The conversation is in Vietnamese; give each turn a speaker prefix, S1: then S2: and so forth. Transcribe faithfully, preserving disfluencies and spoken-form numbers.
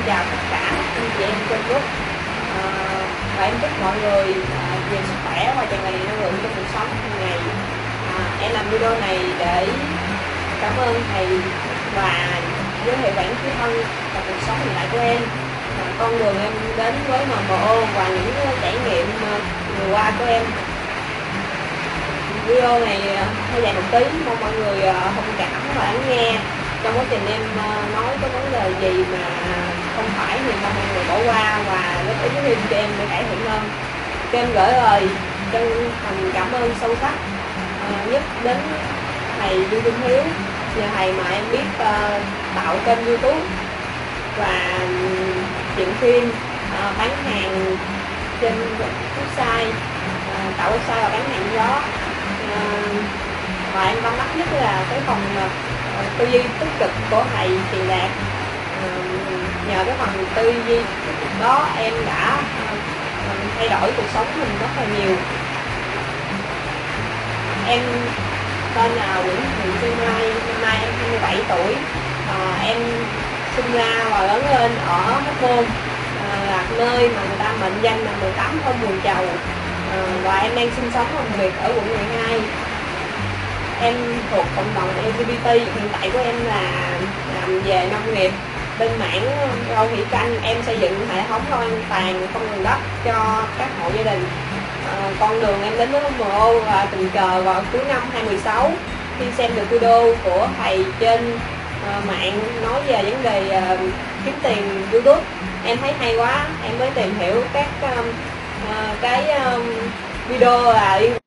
S1: chào tất cả anh chị em trên group. À, và em chúc mọi người à, nhiều sức khỏe và tràn đầy năng lượng trong cuộc sống hàng ngày. À, em làm video này để cảm ơn thầy và giới thiệu bản thân và cuộc sống hiện tại của em, à, con đường em đến với em em o và những trải nghiệm vừa qua của em. Video này hơi dài một tí, mong mọi người thông cảm và lắng nghe. Trong quá trình em nói có vấn đề gì mà không phải thì mong mọi người bỏ qua và góp ý thêm cho em để cải thiện hơn. Cho em gửi lời chân thành cảm ơn sâu sắc uh, nhất đến thầy Dương Trung Hiếu, nhờ thầy mà em biết uh, tạo kênh YouTube và dựng phim, uh, bán hàng trên website, uh, tạo website và bán hàng đó. Uh, và em tâm đắc nhất là cái phần uh, tư duy tích cực của thầy truyền đạt. Uh, nhờ cái phần tư duy tích cực đó em đã uh, thay đổi cuộc sống mình rất là nhiều. Em tên là Nguyễn Thị Xuân Mai, năm nay em hai mươi bảy tuổi. À, em sinh ra và lớn lên ở Hóc Môn, à, là nơi mà người ta mệnh danh là mười tám thôn Buồn Chầu. À, và em đang sinh sống và làm việc ở quận mười hai. Em thuộc cộng đồng lờ giê bê tê. Hiện tại của em là làm về nông nghiệp. Bên mảng rau thủy canh, em xây dựng hệ thống rau an toàn không nguồn đất cho các hộ gia đình. À, con đường em đến với em em o là tình cờ vào cuối năm hai không một sáu khi xem được video của thầy trên uh, mạng nói về vấn đề uh, kiếm tiền YouTube. Em thấy hay quá, em mới tìm hiểu các um, uh, cái um, video là liên